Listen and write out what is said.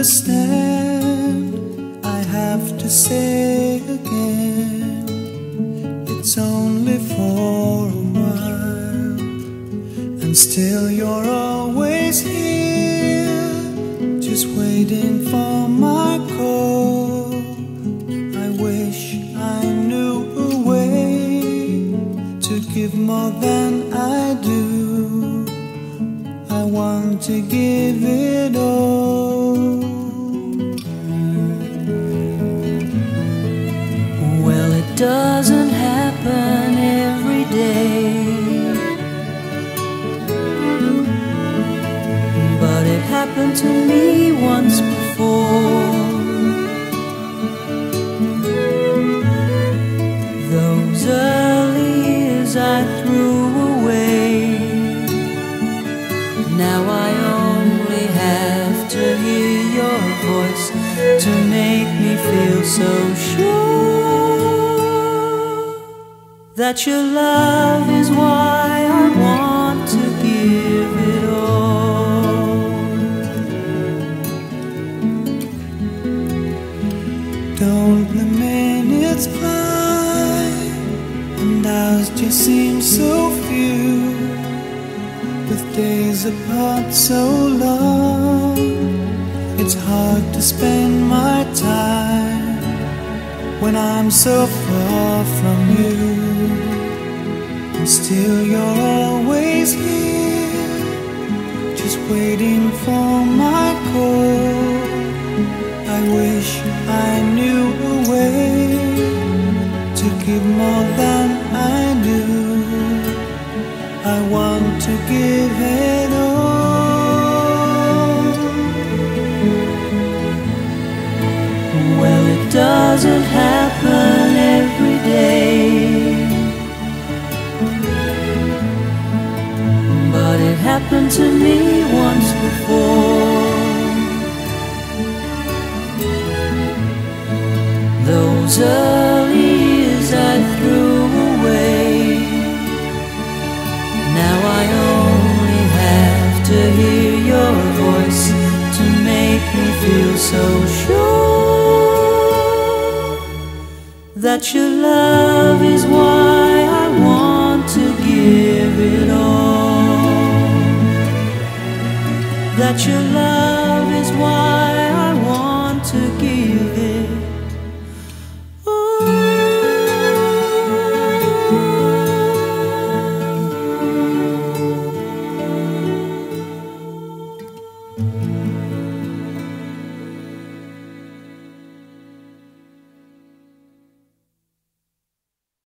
understand, I have to say again, it's only for a while, and still you're always here, just waiting for my call. I wish I knew a way to give more than I do. I want to give it all. Well, it doesn't happen every day, but it happened to me once before. Those early years I threw away. Now I only have to hear your voice to make me feel so sure that your love is why I want to give it all. Don't the minutes fly, and ours just seem so few, with days apart so long. It's hard to spend my time when I'm so far from you, and still you're always here, just waiting for my call. I wish I knew a way to give more than I do. I want to give it all. Well, it doesn't happen every day, but it happened to me once before. Those early years I threw away. Now I only have to hear your voice to make me feel so sure that your love is why I want to give it all. That your